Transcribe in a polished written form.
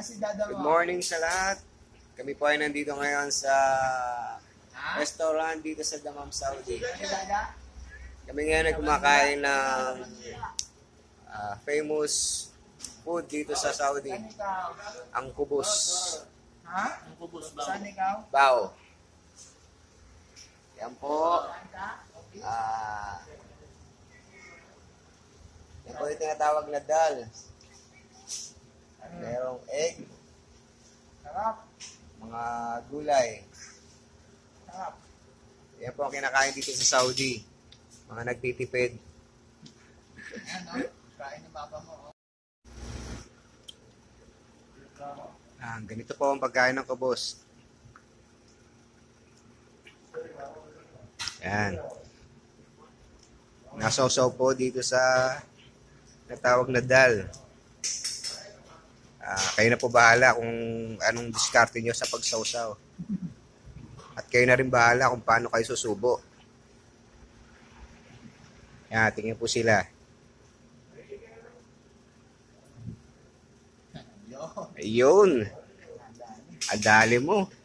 Good morning sa lahat. Kami po ay nandito ngayon sa restaurant dito sa Dammam, Saudi. Kami ngayon ay kumakain ng famous food dito sa Saudi. Ang kubos. Ang kubos ba? Saan ikaw? Bao. Yan po. Yan po yung tinatawag na dal. Merong egg. Sarap. Mga gulay. Sarap. Yan po ang kinakain dito sa Saudi. Mga nagtitipid. Ayan, no? Kain ng baba mo. Ganito po ang pagkain ng kubos. Yan. Nasawsaw po dito sa natawag na dal. Kayo na po bahala kung anong diskarte nyo sa pagsawsaw. At kayo na rin bahala kung paano kayo susubo. Yan, tingnan po sila. Ayun. Adali mo.